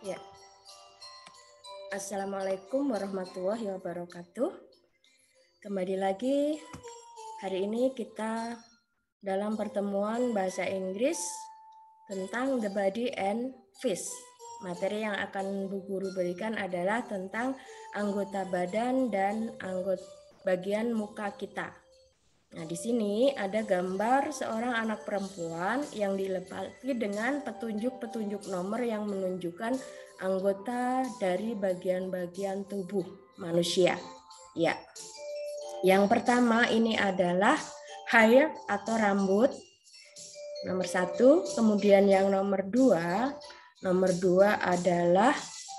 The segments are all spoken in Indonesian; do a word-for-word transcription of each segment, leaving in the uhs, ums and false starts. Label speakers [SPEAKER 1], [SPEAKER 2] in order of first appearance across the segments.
[SPEAKER 1] Ya. Assalamualaikum warahmatullahi wabarakatuh. Kembali lagi, hari ini kita dalam pertemuan bahasa Inggris tentang the body and face. Materi yang akan Bu Guru berikan adalah tentang anggota badan dan anggota bagian muka kita. Nah, di sini ada gambar seorang anak perempuan yang dilengkapi dengan petunjuk-petunjuk nomor yang menunjukkan anggota dari bagian-bagian tubuh manusia. Ya. Yang pertama ini adalah hair atau rambut. Nomor satu. Kemudian yang nomor dua. Nomor dua adalah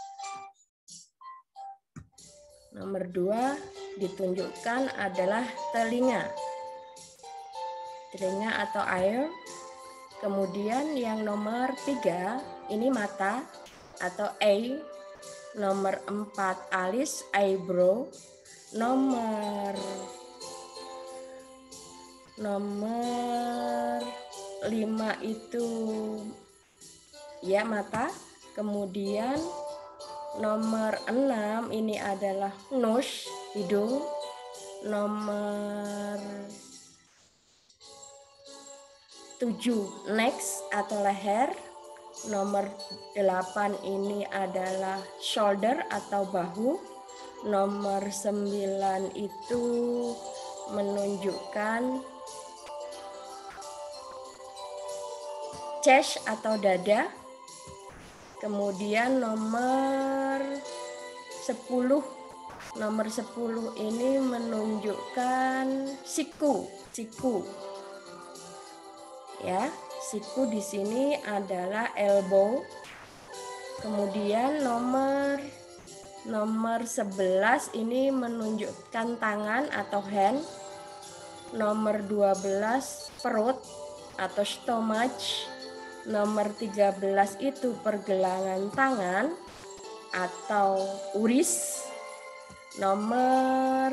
[SPEAKER 1] nomor dua ditunjukkan adalah telinga. Telinga atau ear. Kemudian yang nomor tiga ini mata atau eye. Nomor empat alis, eyebrow. Nomor nomor lima itu ya mata. Kemudian nomor enam ini adalah nose, hidung. Nomor tujuh next atau leher. Nomor delapan ini adalah shoulder atau bahu. Nomor sembilan itu menunjukkan chest atau dada. Kemudian nomor sepuluh. Nomor sepuluh ini menunjukkan siku, siku. Ya, siku di sini adalah elbow. Kemudian nomor nomor sebelas ini menunjukkan tangan atau hand. Nomor dua belas perut atau stomach. Nomor tiga belas itu pergelangan tangan atau uris. Nomor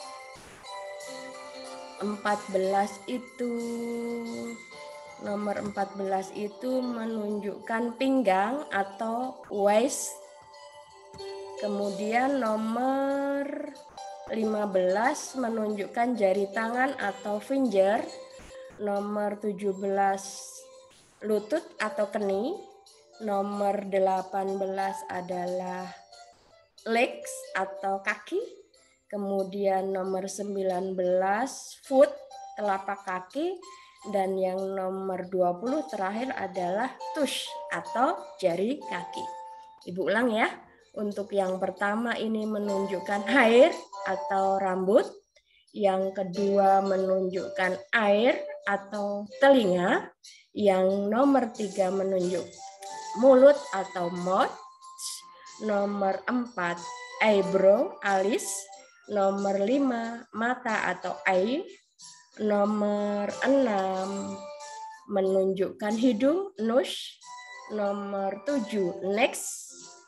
[SPEAKER 1] empat belas itu Nomor empat belas itu menunjukkan pinggang atau waist. Kemudian nomor lima belas menunjukkan jari tangan atau finger. Nomor tujuh belas lutut atau keni. Nomor delapan belas adalah legs atau kaki. Kemudian nomor sembilan belas foot, telapak kaki. Dan yang nomor dua puluh terakhir adalah touch atau jari kaki. Ibu ulang ya. Untuk yang pertama ini menunjukkan hair atau rambut. Yang kedua menunjukkan ear atau telinga. Yang nomor tiga menunjuk mulut atau mouth. Nomor empat eyebrow, alis. Nomor lima mata atau eye. Nomor enam menunjukkan hidung, nose. Nomor tujuh next.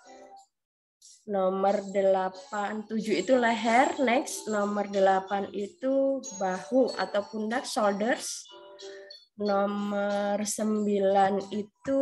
[SPEAKER 1] Nomor delapan, tujuh itu leher, next. Nomor delapan itu bahu atau pundak, shoulders. Nomor sembilan itu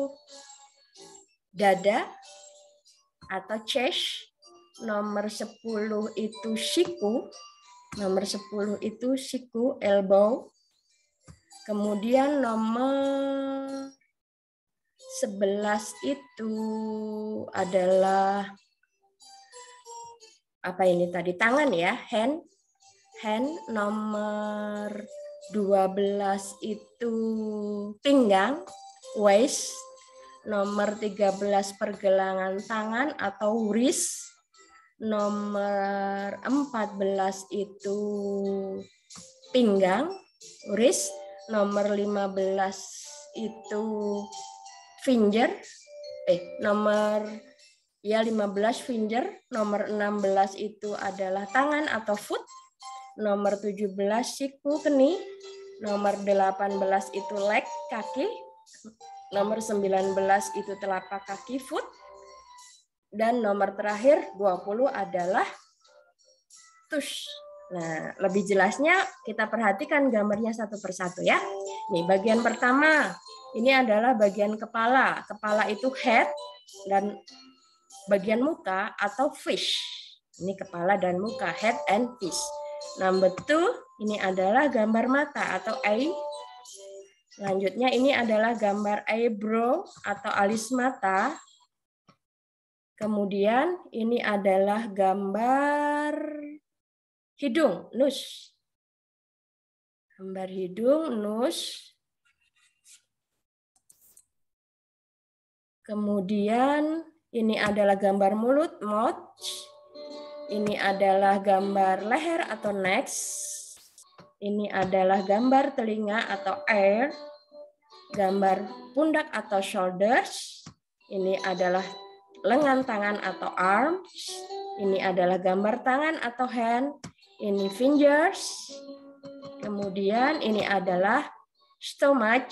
[SPEAKER 1] dada atau chest. Nomor sepuluh itu siku. Nomor sepuluh itu siku, elbow. Kemudian nomor sebelas itu adalah apa ini tadi? Tangan ya, hand. Hand. Nomor dua belas itu pinggang, waist. Nomor tiga belas pergelangan tangan atau wrist. Nomor empat belas itu pinggang, wrist. Nomor lima belas itu finger. Eh, nomor ya lima belas finger. Nomor enam belas itu adalah tangan atau foot. Nomor tujuh belas siku, keni. Nomor delapan belas itu leg, kaki. Nomor sembilan belas itu telapak kaki, foot. Dan nomor terakhir dua puluh adalah touch. Nah, lebih jelasnya kita perhatikan gambarnya satu persatu ya. Nih, bagian pertama Ini adalah bagian kepala. Kepala itu head dan bagian muka atau fish. Ini kepala dan muka, head and fish. Number two, ini adalah gambar mata atau eye. Selanjutnya ini adalah gambar eyebrow atau alis mata. Kemudian ini adalah gambar hidung, nose. Gambar hidung, nose. Kemudian ini adalah gambar mulut, mouth. Ini adalah gambar leher atau neck. Ini adalah gambar telinga atau ear. Gambar pundak atau shoulders. Ini adalah lengan tangan atau arms. Ini adalah gambar tangan atau hand. Ini fingers. Kemudian ini adalah stomach.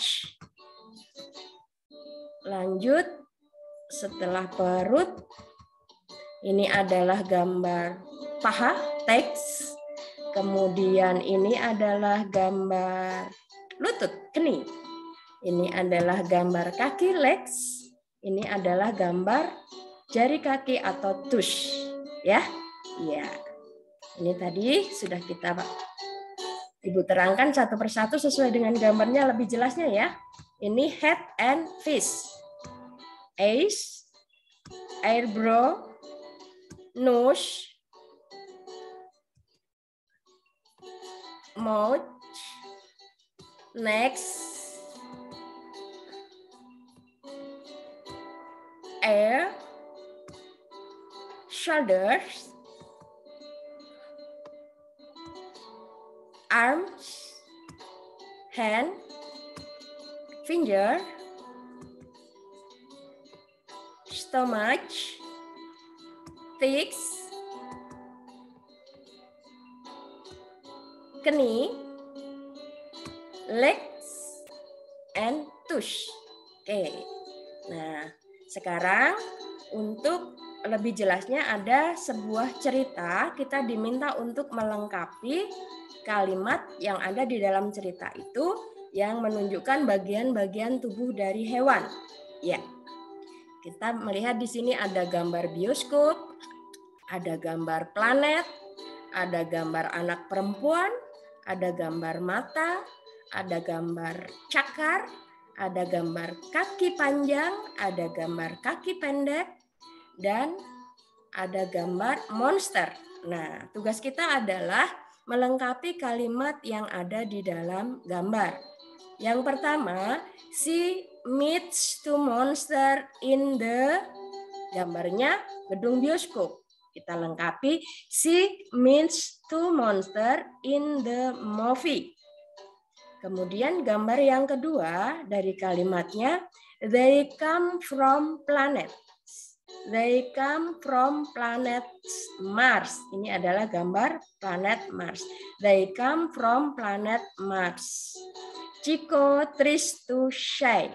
[SPEAKER 1] Lanjut, setelah perut, ini adalah gambar paha, teks. Kemudian ini adalah gambar lutut, knie. Ini adalah gambar kaki, legs. Ini adalah gambar jari kaki atau tush. Ya, iya. Ini tadi sudah kita Ibu terangkan satu persatu sesuai dengan gambarnya lebih jelasnya ya. Ini head and fish. Eyes, eyebrow, nose, mouth, neck, ear, shoulders, arms, hand, finger, stomach, thighs, knee, legs, and tush. Oke. Nah, sekarang untuk lebih jelasnya ada sebuah cerita, kita diminta untuk melengkapi kalimat yang ada di dalam cerita itu yang menunjukkan bagian-bagian tubuh dari hewan. Ya. Kita melihat di sini ada gambar bioskop, ada gambar planet, ada gambar anak perempuan, ada gambar mata, ada gambar cakar, ada gambar kaki panjang, ada gambar kaki pendek, dan ada gambar monster. Nah, tugas kita adalah melengkapi kalimat yang ada di dalam gambar. Yang pertama, she meets two monster in the, gambarnya gedung bioskop. Kita lengkapi, she meets two monster in the movie. Kemudian gambar yang kedua dari kalimatnya, they come from planet. They come from planet Mars. Ini adalah gambar planet Mars. They come from planet Mars. Chico tries to say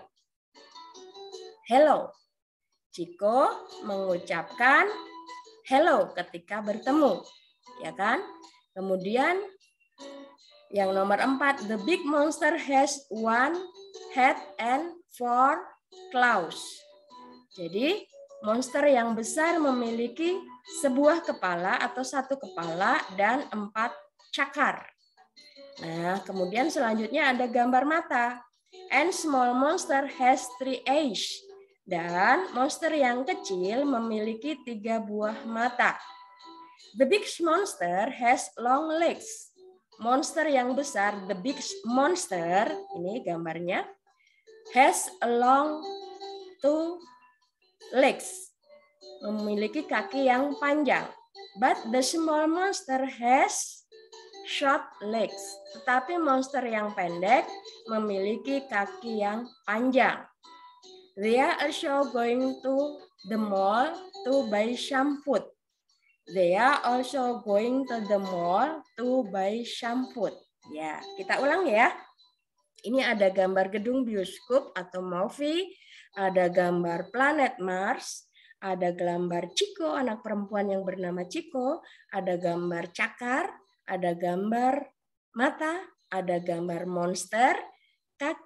[SPEAKER 1] hello. Chico mengucapkan hello ketika bertemu, ya kan? Kemudian yang nomor empat, the big monster has one head and four claws. Jadi monster yang besar memiliki sebuah kepala atau satu kepala dan empat cakar. Nah, kemudian selanjutnya ada gambar mata. And small monster has three eyes. Dan monster yang kecil memiliki tiga buah mata. The big monster has long legs. Monster yang besar, the big monster, ini gambarnya, has a long two legs. Memiliki kaki yang panjang. But the small monster has short legs. Tetapi monster yang pendek memiliki kaki yang panjang. They are also going to the mall to buy some food. They are also going to the mall to buy some food. Ya, kita ulang ya. Ini ada gambar gedung bioskop atau movie, ada gambar planet Mars, ada gambar Chico, anak perempuan yang bernama Chico, ada gambar cakar, ada gambar mata, ada gambar monster, kaki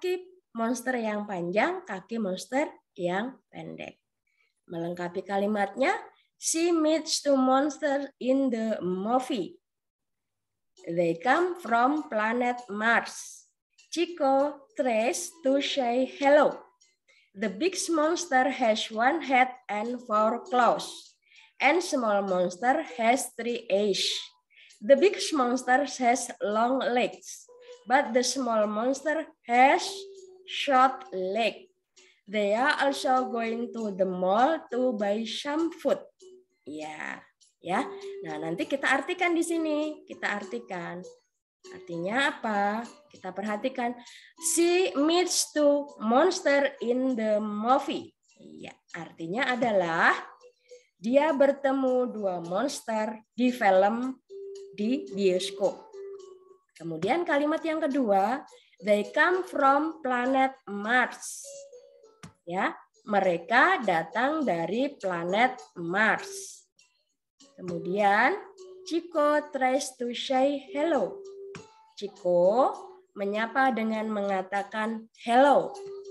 [SPEAKER 1] monster yang panjang, kaki monster yang pendek. Melengkapi kalimatnya, she meets two monsters in the movie. They come from planet Mars. Chico tries to say hello. The big monster has one head and four claws, and small monster has three eyes. The big monster has long legs, but the small monster has short legs. They are also going to the mall to buy some food. Ya, ya. Nah, nanti kita artikan di sini. Kita artikan. Artinya apa? Kita perhatikan. She meets two monster in the movie. Ya, artinya adalah dia bertemu dua monster di film di bioskop. Kemudian kalimat yang kedua, they come from planet Mars. Ya, mereka datang dari planet Mars. Kemudian Chico tries to say hello. Chico menyapa dengan mengatakan hello.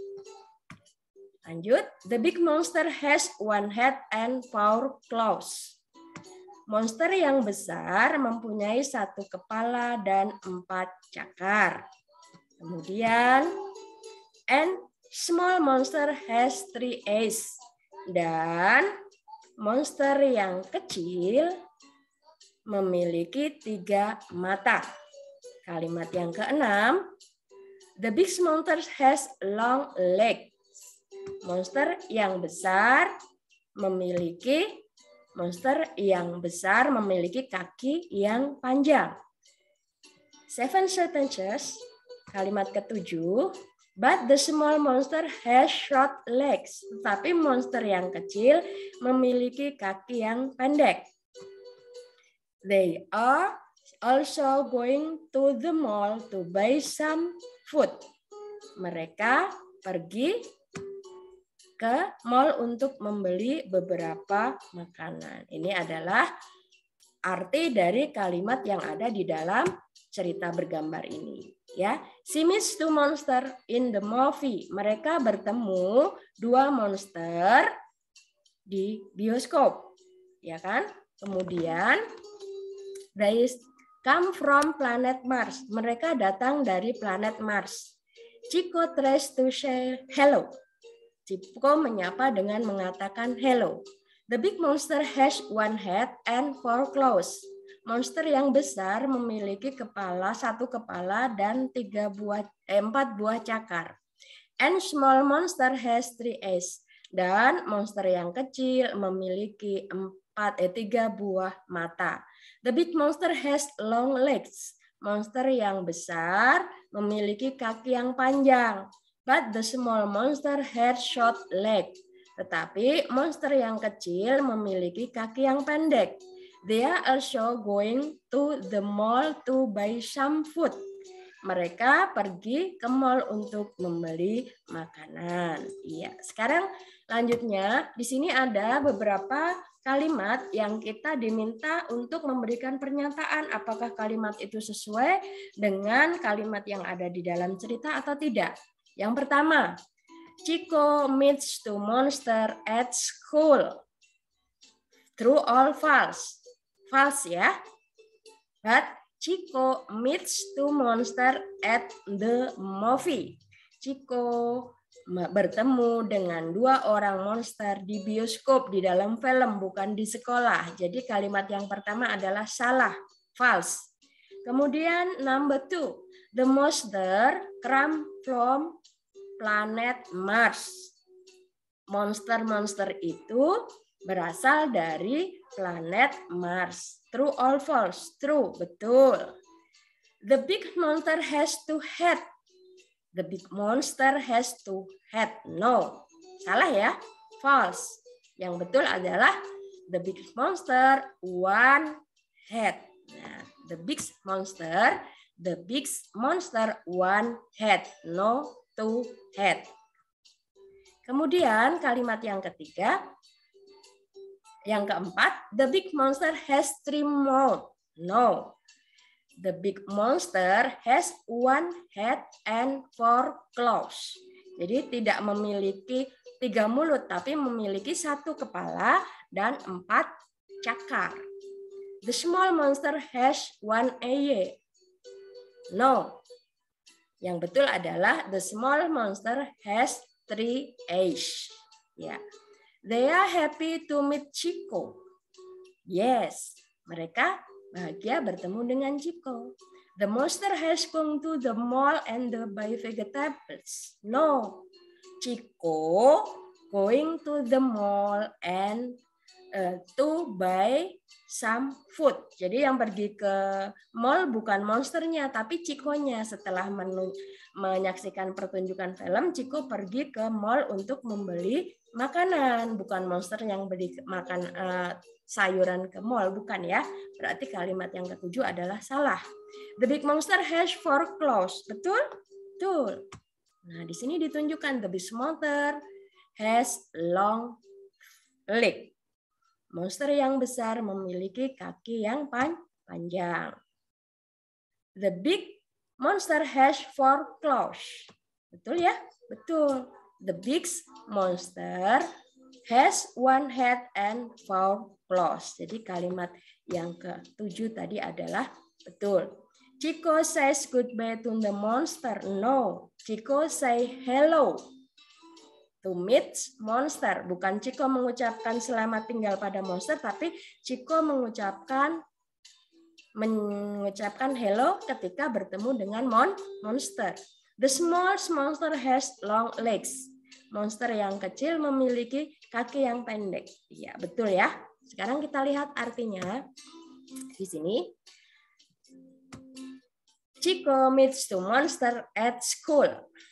[SPEAKER 1] Lanjut, the big monster has one head and four claws. Monster yang besar mempunyai satu kepala dan empat cakar. Kemudian, and small monster has three eyes. Dan monster yang kecil memiliki tiga mata. Kalimat yang keenam, the big monster has long legs. Monster yang besar memiliki monster yang besar memiliki kaki yang panjang. Seven sentences. Kalimat ketujuh, but the small monster has short legs. Tetapi monster yang kecil memiliki kaki yang pendek. They are also going to the mall to buy some food. Mereka pergi ke mall untuk membeli beberapa makanan. Ini adalah arti dari kalimat yang ada di dalam cerita bergambar ini. Ya, she meets two monster in the movie. Mereka bertemu dua monster di bioskop, ya kan? Kemudian they come from planet Mars. Mereka datang dari planet Mars. Chico tries to say hello. Chico menyapa dengan mengatakan hello. The big monster has one head and four claws. Monster yang besar memiliki kepala, satu kepala dan tiga buah, eh, empat buah cakar. And small monster has three eyes. Dan monster yang kecil memiliki empat, eh, tiga buah mata. The big monster has long legs. Monster yang besar memiliki kaki yang panjang. But the small monster has short legs. Tetapi monster yang kecil memiliki kaki yang pendek. They are also going to the mall to buy some food. Mereka pergi ke mall untuk membeli makanan. Iya, sekarang lanjutnya di sini ada beberapa kalimat yang kita diminta untuk memberikan pernyataan apakah kalimat itu sesuai dengan kalimat yang ada di dalam cerita atau tidak. Yang pertama, Chico meets two monster at school. True or false? False ya. But Chico meets two monster at the movie. Chico bertemu dengan dua orang monster di bioskop, di dalam film, bukan di sekolah. Jadi kalimat yang pertama adalah salah, false. Kemudian number two, the monster come from planet Mars. Monster-monster itu berasal dari planet Mars. True or false? True, betul. The big monster has two head. The big monster has two head. No, salah ya. False. Yang betul adalah the big monster one head. Nah, the big monster, the big monster one head. No, two head. Kemudian kalimat yang ketiga, yang keempat, the big monster has three mouths. No. The big monster has one head and four claws. Jadi tidak memiliki tiga mulut, tapi memiliki satu kepala dan empat cakar. The small monster has one eye. No. Yang betul adalah the small monster has three eyes. Ya. They are happy to meet Chico. Yes. Mereka bahagia bertemu dengan Chico. The monster has gone to the mall and to buy vegetables. No. Chico going to the mall and uh, to buy some food. Jadi yang pergi ke mall bukan monsternya, tapi Chico-nya. Setelah menyaksikan pertunjukan film, Chico pergi ke mall untuk membeli makanan. Bukan monster yang beli makan uh, sayuran ke mall, bukan ya. Berarti kalimat yang ketujuh adalah salah. The big monster has four claws. Betul? Betul. Nah, di sini ditunjukkan the big monster has long leg. Monster yang besar memiliki kaki yang pan panjang. The big monster has four claws. Betul ya? Betul. The big monster has one head and four claws. Jadi kalimat yang ketujuh tadi adalah betul. Chico says goodbye to the monster. No. Chico say hello to meet monster. Bukan Chico mengucapkan selamat tinggal pada monster, tapi Chico mengucapkan mengucapkan hello ketika bertemu dengan mon monster. The small monster has long legs. Monster yang kecil memiliki kaki yang pendek. Iya, betul ya. Sekarang kita lihat artinya. Di sini Chico meets two monster at school.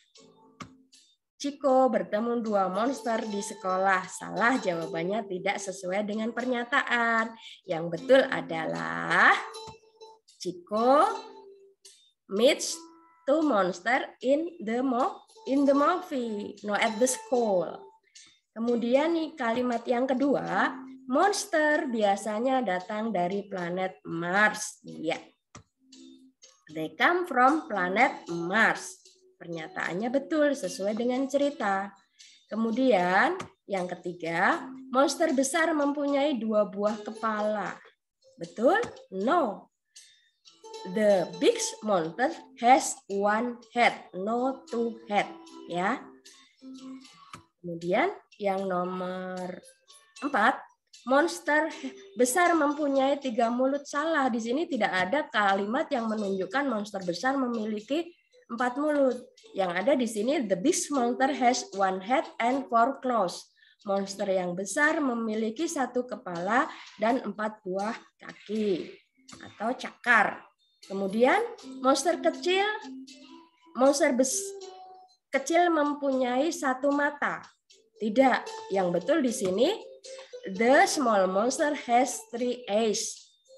[SPEAKER 1] Chico bertemu dua monster di sekolah. Salah, jawabannya tidak sesuai dengan pernyataan. Yang betul adalah Chico meets two monster in the mo in the movie, no at the school. Kemudian nih kalimat yang kedua, monster biasanya datang dari planet Mars. Iya. They come from planet Mars. Pernyataannya betul sesuai dengan cerita. Kemudian yang ketiga, monster besar mempunyai dua buah kepala. Betul? No. The big monster has one head, no two head. Ya. Kemudian yang nomor empat, monster besar mempunyai tiga mulut. Salah. Di sini tidak ada kalimat yang menunjukkan monster besar memiliki empat mulut. Yang ada di sini, the big monster has one head and four claws. Monster yang besar memiliki satu kepala dan empat buah kaki atau cakar. Kemudian monster kecil, monster bes, kecil mempunyai satu mata. Tidak. Yang betul di sini, the small monster has three eyes.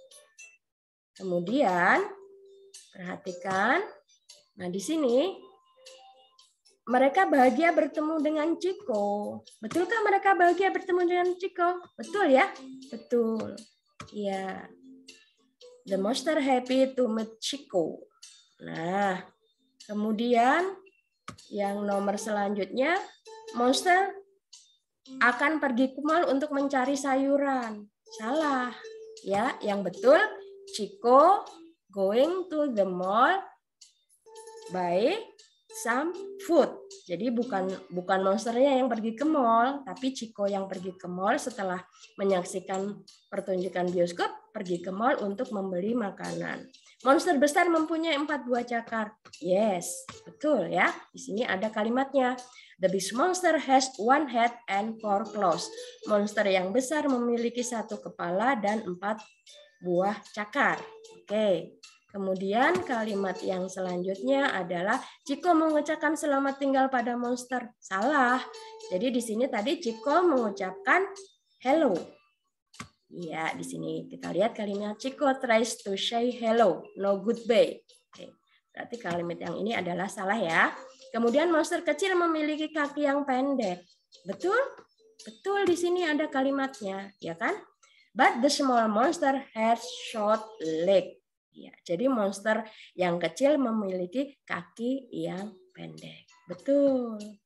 [SPEAKER 1] Kemudian perhatikan, nah di sini mereka bahagia bertemu dengan Chico. Betulkah mereka bahagia bertemu dengan Chico? Betul ya? Betul. Ya. The monster happy to meet Chico. Nah, kemudian yang nomor selanjutnya, monster akan pergi ke mall untuk mencari sayuran. Salah. Ya, yang betul Chico going to the mall buy some food. Jadi bukan bukan monsternya yang pergi ke mall, tapi Chico yang pergi ke mall setelah menyaksikan pertunjukan bioskop, pergi ke mall untuk membeli makanan. Monster besar mempunyai empat buah cakar. Yes, betul ya. Di sini ada kalimatnya. The big monster has one head and four claws. Monster yang besar memiliki satu kepala dan empat buah cakar. Oke. Kemudian kalimat yang selanjutnya adalah Chico mengucapkan selamat tinggal pada monster. Salah. Jadi di sini tadi Chico mengucapkan hello. Ya, di sini kita lihat kalimat Chico tries to say hello, no goodbye. Oke. Berarti kalimat yang ini adalah salah ya. Kemudian monster kecil memiliki kaki yang pendek. Betul? Betul, di sini ada kalimatnya, ya kan? But the small monster has short leg. Ya, jadi monster yang kecil memiliki kaki yang pendek. Betul.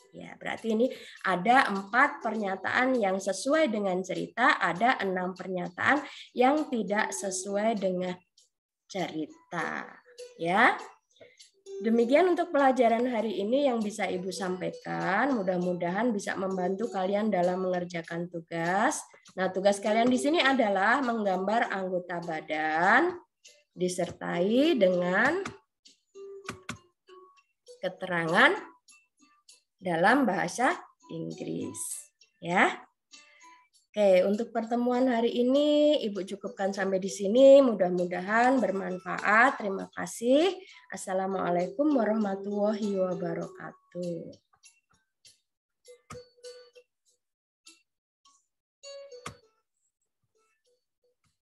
[SPEAKER 1] Ya, berarti ini ada empat pernyataan yang sesuai dengan cerita, ada enam pernyataan yang tidak sesuai dengan cerita. Ya, demikian untuk pelajaran hari ini yang bisa Ibu sampaikan. Mudah-mudahan bisa membantu kalian dalam mengerjakan tugas. Nah, tugas kalian di sini adalah menggambar anggota badan disertai dengan keterangan dalam bahasa Inggris, ya. Oke, untuk pertemuan hari ini Ibu cukupkan sampai di sini. Mudah-mudahan bermanfaat. Terima kasih. Assalamualaikum warahmatullahi wabarakatuh.